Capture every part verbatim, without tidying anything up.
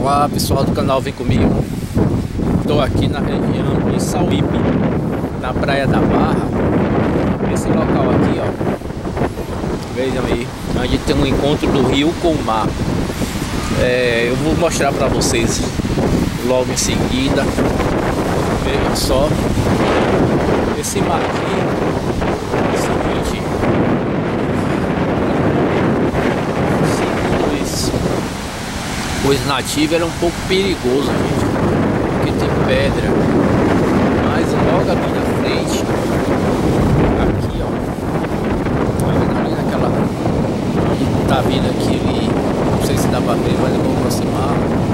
Olá pessoal do canal Vem Comigo. Estou aqui na região de Sauípe, na Praia da Barra. Esse local aqui, ó, vejam aí, onde tem um encontro do rio com o mar. é, Eu vou mostrar para vocês logo em seguida. Vejam só esse mar aqui. É o seguinte, os nativos era um pouco perigoso, gente, porque tem pedra. Mas logo ali na frente, aqui ó, ali naquela, tá vindo aqui ali, não sei se dá pra ver, mas eu vou aproximar.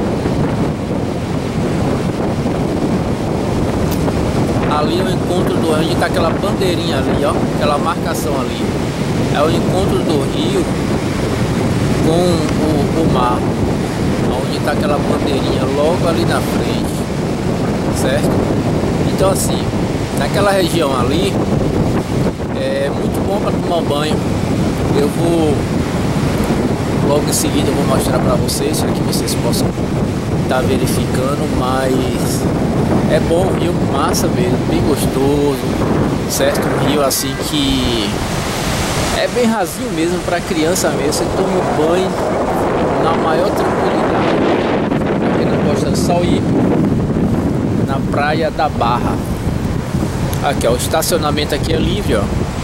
Ali é o encontro do rio, onde tá aquela bandeirinha ali, ó, aquela marcação ali. É o encontro do rio com o, o mar, onde está aquela bandeirinha logo ali na frente, certo? Então assim, naquela região ali é muito bom para tomar banho. Eu vou logo em seguida eu vou mostrar para vocês, para que vocês possam estar tá verificando. Mas é bom, rio massa mesmo, bem gostoso, certo? Um rio assim que é bem rasinho mesmo, para criança mesmo. Você toma um banho na maior tranquilidade. Pra quem não gosta de Sauípe, na Praia da Barra. Aqui ó, o estacionamento aqui é livre, ó.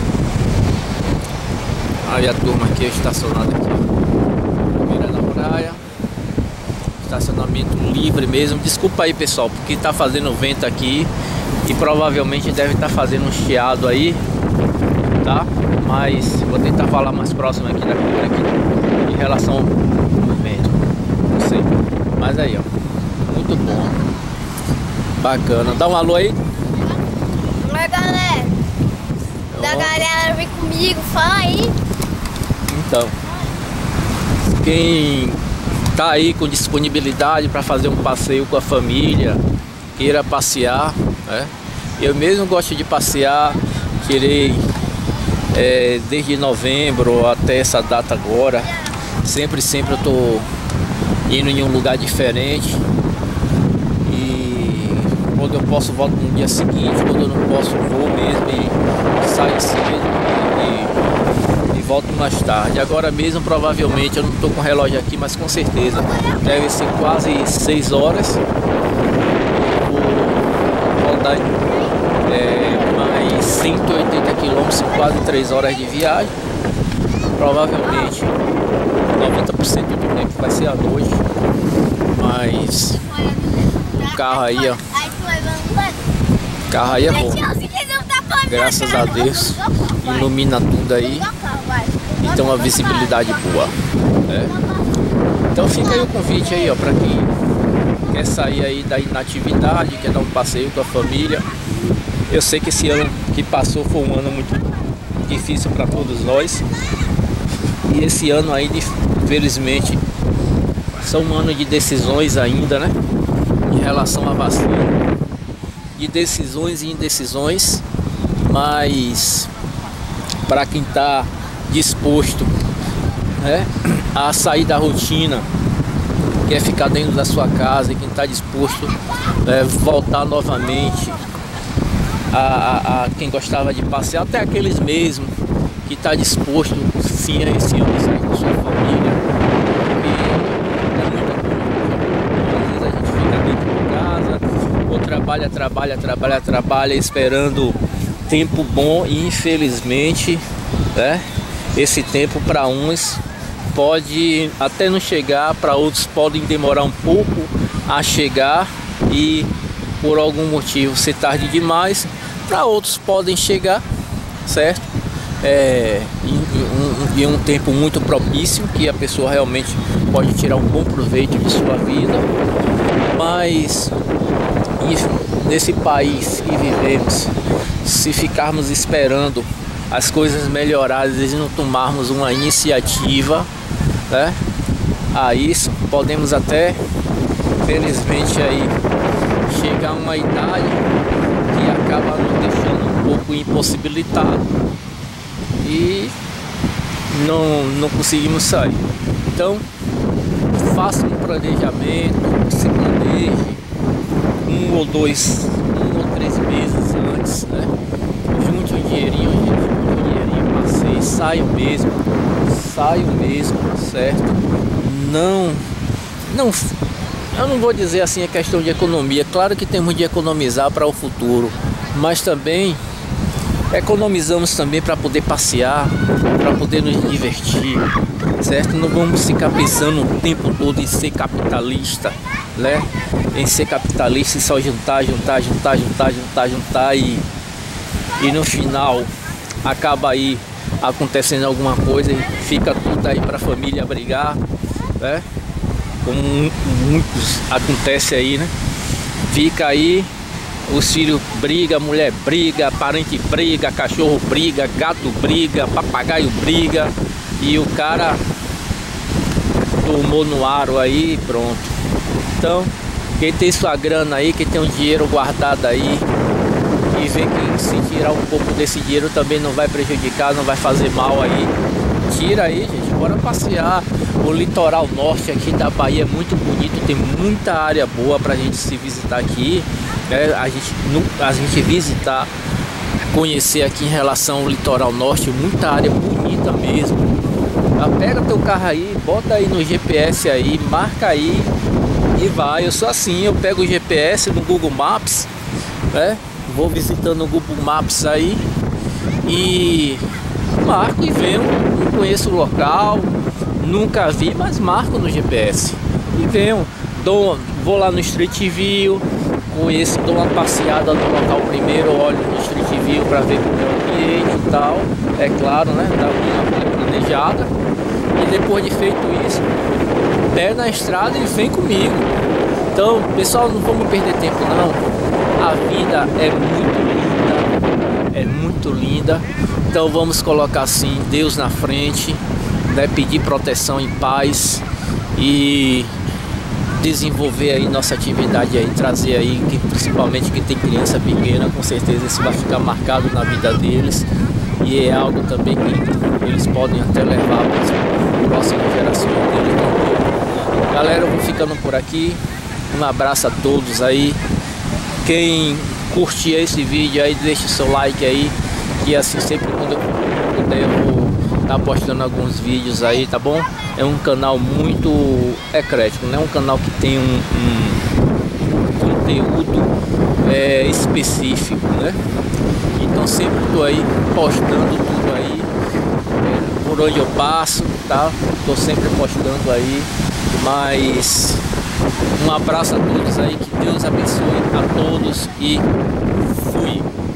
Aí a turma aqui é estacionada aqui, ó, beira da praia. Estacionamento livre mesmo. Desculpa aí pessoal, porque tá fazendo vento aqui e provavelmente deve estar tá fazendo um chiado aí, tá? Mas vou tentar falar mais próximo aqui da câmera aqui em relação ao vento. Não sei. Mas aí, ó. Muito bom. Bacana. Dá um alô aí. Oi, galera. Da galera, vem comigo. Fala aí. Então, quem tá aí com disponibilidade para fazer um passeio com a família, queira passear, né? Eu mesmo gosto de passear. Querer É, desde novembro até essa data agora, sempre, sempre eu tô indo em um lugar diferente. E quando eu posso volto no dia seguinte, quando eu não posso vou mesmo e saio cedo e, e volto mais tarde. Agora mesmo provavelmente, eu não tô com o relógio aqui, mas com certeza deve ser quase seis horas. Vou rodar É, mais cento e oitenta quilômetros, são quase três horas de viagem. Provavelmente noventa por cento do tempo vai ser à noite. Mas o carro aí, ó, o carro aí é bom, graças a Deus, ilumina tudo aí e tem uma visibilidade boa, né? Então fica aí o convite aí, ó, para quem quer sair aí da inatividade, quer dar um passeio com a família. Eu sei que esse ano que passou foi um ano muito difícil para todos nós. E esse ano aí, infelizmente, são um ano de decisões ainda, né? Em relação à vacina. De decisões e indecisões. Mas para quem está disposto, né, a sair da rotina, quer ficar dentro da sua casa, e quem está disposto a é, voltar novamente A, a, a quem gostava de passear, até aqueles mesmo que está disposto sim a esse ano sair com sua família, porque é muita coisa. Às vezes a gente fica dentro de casa, ou trabalha, trabalha, trabalha, trabalha, esperando tempo bom, e infelizmente, né, esse tempo para uns pode até não chegar, para outros podem demorar um pouco a chegar e por algum motivo ser tarde demais. Para outros podem chegar, certo? É, em, em, em um tempo muito propício, que a pessoa realmente pode tirar um bom proveito de sua vida. Mas nesse país que vivemos, se ficarmos esperando as coisas melhorarem e não tomarmos uma iniciativa, né, a isso, podemos até, felizmente, aí chegar a uma idade que acaba nos deixando um pouco impossibilitado e não, não conseguimos sair. Então faça um planejamento, se planeje um ou dois, um ou três meses antes, né? Junte um dinheirinho, gente, junte um dinheirinho, passeie, saiam mesmo, saiam mesmo, certo? Não, não, eu não vou dizer assim a questão de economia, claro que temos de economizar para o futuro, mas também economizamos também para poder passear, para poder nos divertir, certo? Não vamos ficar pensando o tempo todo em ser capitalista, né? Em ser capitalista e só juntar, juntar, juntar, juntar, juntar, juntar e, e no final acaba aí acontecendo alguma coisa e fica tudo aí para a família brigar, né? Como muitos acontece aí, né? Fica aí, os filhos brigam, mulher briga, parente briga, cachorro briga, gato briga, papagaio briga e o cara tomou no aro aí, pronto. Então, quem tem sua grana aí, quem tem um dinheiro guardado aí e vê que se tirar um pouco desse dinheiro também não vai prejudicar, não vai fazer mal aí, tira aí, gente, bora passear. O litoral norte aqui da Bahia é muito bonito, tem muita área boa pra gente se visitar aqui, né? A gente, a gente visitar, conhecer aqui em relação ao litoral norte, muita área bonita mesmo. Pega teu carro aí, bota aí no G P S aí, marca aí e vai. Eu sou assim, eu pego o G P S no Google Maps, né? Vou visitando o Google Maps aí e marco e venho. Não conheço o local, nunca vi, mas marco no G P S e venho. Dou, vou lá no Street View, conheço, dou uma passeada no local primeiro, olho no Street View para ver como é o ambiente e tal. É claro, né? Dá uma planejada. E depois de feito isso, pé na estrada e vem comigo. Então, pessoal, não vamos perder tempo não. A vida é muito linda, é muito linda. Então vamos colocar assim Deus na frente, né? Pedir proteção e paz e desenvolver aí nossa atividade aí, trazer aí, que, principalmente quem tem criança pequena, com certeza isso vai ficar marcado na vida deles. E é algo também que eles podem até levar para as próximas gerações deles também. Galera, eu vou ficando por aqui. Um abraço a todos aí. Quem curte esse vídeo aí, deixa o seu like aí. E assim, sempre quando eu puder, eu vou estar postando alguns vídeos aí, tá bom? É um canal muito eclético, né? Um canal que tem um, um conteúdo é, específico, né? Então sempre tô aí postando tudo aí, é, por onde eu passo, tá? Tô sempre postando aí, mas um abraço a todos aí, que Deus abençoe a todos e fui!